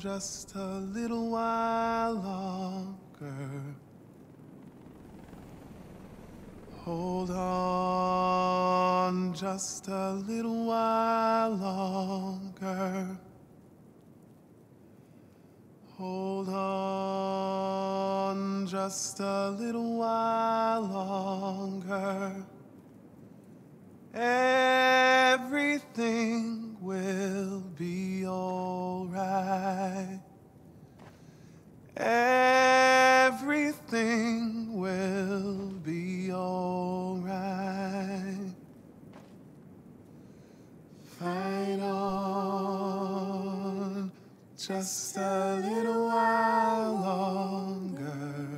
just a little while longer. Hold on just a little while longer. Hold on just a little while longer. Everything will be all right. Everything will be all right. Fight on just a little while longer.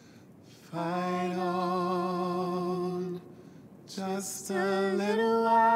Fight on just a little while.